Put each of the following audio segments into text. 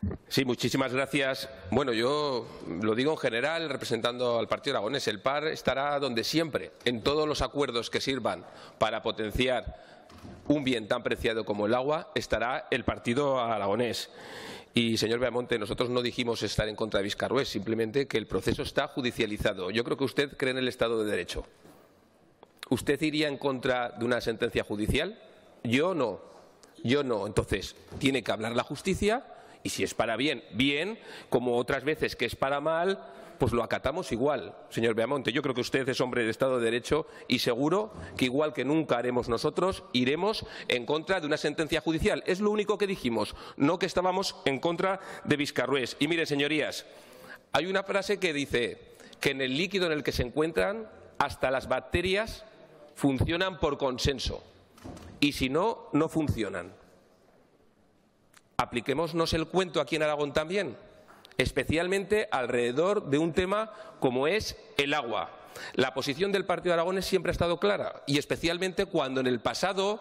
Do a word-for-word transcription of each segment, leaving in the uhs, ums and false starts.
Sí, muchísimas gracias. Bueno, yo lo digo en general, representando al Partido Aragonés. El P A R estará donde siempre, en todos los acuerdos que sirvan para potenciar un bien tan preciado como el agua, estará el Partido Aragonés. Y, señor Beamonte, nosotros no dijimos estar en contra de Viscarrués, simplemente que el proceso está judicializado. Yo creo que usted cree en el Estado de Derecho. ¿Usted iría en contra de una sentencia judicial? Yo no. Yo no. Entonces, tiene que hablar la justicia. Y si es para bien, bien, como otras veces que es para mal, pues lo acatamos igual, señor Beamonte. Yo creo que usted es hombre de Estado de Derecho y seguro que, igual que nunca haremos nosotros, iremos en contra de una sentencia judicial. Es lo único que dijimos, no que estábamos en contra de Viscarrués. Y miren, señorías, hay una frase que dice que en el líquido en el que se encuentran, hasta las bacterias funcionan por consenso. Y si no, no funcionan. Apliquémonos el cuento aquí en Aragón también, especialmente alrededor de un tema como es el agua. La posición del Partido Aragonés siempre ha estado clara, y especialmente cuando en el pasado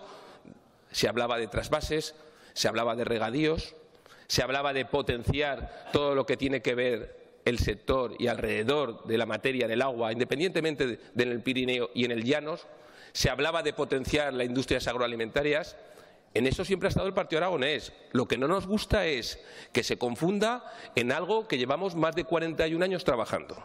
se hablaba de trasvases, se hablaba de regadíos, se hablaba de potenciar todo lo que tiene que ver el sector y alrededor de la materia del agua, independientemente de, de en el Pirineo y en el Llanos, se hablaba de potenciar las industrias agroalimentarias. En eso siempre ha estado el Partido Aragonés. Lo que no nos gusta es que se confunda en algo que llevamos más de cuarenta y un años trabajando.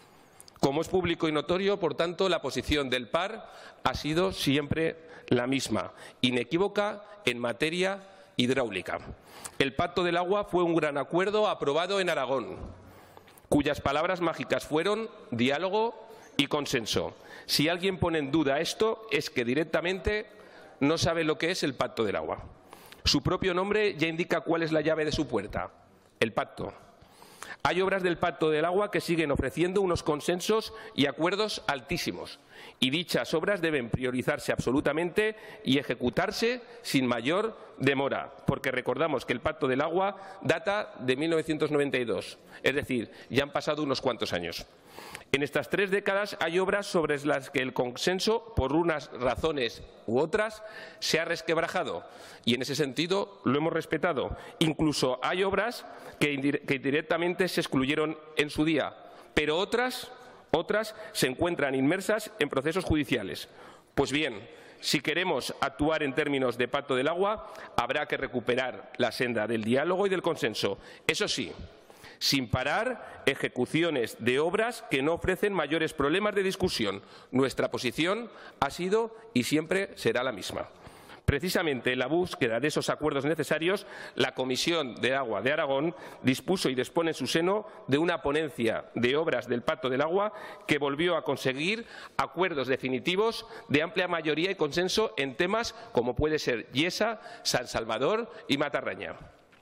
Como es público y notorio, por tanto, la posición del P A R ha sido siempre la misma, inequívoca en materia hidráulica. El Pacto del Agua fue un gran acuerdo aprobado en Aragón, cuyas palabras mágicas fueron diálogo y consenso. Si alguien pone en duda esto, es que directamente no sabe lo que es el Pacto del Agua. Su propio nombre ya indica cuál es la llave de su puerta, el pacto. Hay obras del Pacto del Agua que siguen ofreciendo unos consensos y acuerdos altísimos, y dichas obras deben priorizarse absolutamente y ejecutarse sin mayor demora, porque recordamos que el Pacto del Agua data de mil novecientos noventa y dos, es decir, ya han pasado unos cuantos años. En estas tres décadas hay obras sobre las que el consenso, por unas razones u otras, se ha resquebrajado, y en ese sentido lo hemos respetado. Incluso hay obras que, que directamente se excluyeron en su día, pero otras, otras se encuentran inmersas en procesos judiciales. Pues bien, si queremos actuar en términos de Pacto del Agua, habrá que recuperar la senda del diálogo y del consenso. Eso sí, sin parar ejecuciones de obras que no ofrecen mayores problemas de discusión. Nuestra posición ha sido y siempre será la misma. Precisamente en la búsqueda de esos acuerdos necesarios, la Comisión de Agua de Aragón dispuso y dispone en su seno de una ponencia de obras del Pacto del Agua que volvió a conseguir acuerdos definitivos de amplia mayoría y consenso en temas como puede ser Yesa, San Salvador y Matarraña.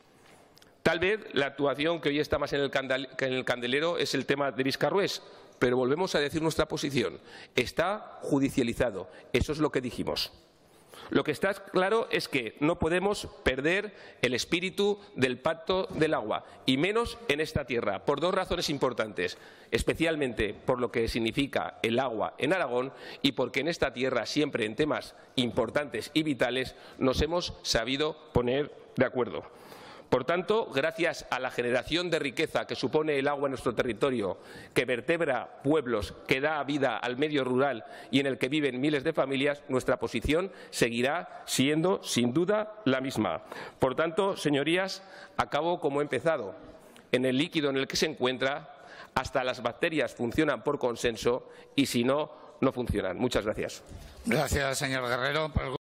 Tal vez la actuación que hoy está más en el, candel, en el candelero es el tema de Viscarrués, pero volvemos a decir nuestra posición. Está judicializado. Eso es lo que dijimos. Lo que está claro es que no podemos perder el espíritu del Pacto del Agua, y menos en esta tierra, por dos razones importantes, especialmente por lo que significa el agua en Aragón y porque en esta tierra, siempre en temas importantes y vitales, nos hemos sabido poner de acuerdo. Por tanto, gracias a la generación de riqueza que supone el agua en nuestro territorio, que vertebra pueblos, que da vida al medio rural y en el que viven miles de familias, nuestra posición seguirá siendo, sin duda, la misma. Por tanto, señorías, acabo como he empezado. En el líquido en el que se encuentra, hasta las bacterias funcionan por consenso y, si no, no funcionan. Muchas gracias. Gracias, señor Guerrero.